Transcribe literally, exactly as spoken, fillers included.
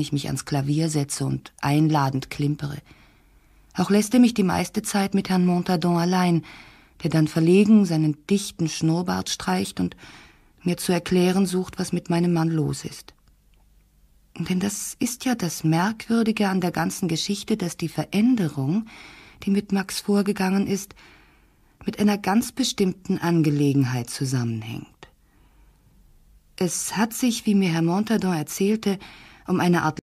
ich mich ans Klavier setze und einladend klimpere. Auch lässt er mich die meiste Zeit mit Herrn Montardon allein, der dann verlegen seinen dichten Schnurrbart streicht und mir zu erklären sucht, was mit meinem Mann los ist. Denn das ist ja das Merkwürdige an der ganzen Geschichte, dass die Veränderung, die mit Max vorgegangen ist, mit einer ganz bestimmten Angelegenheit zusammenhängt. Es hat sich, wie mir Herr Montardon erzählte, um eine Art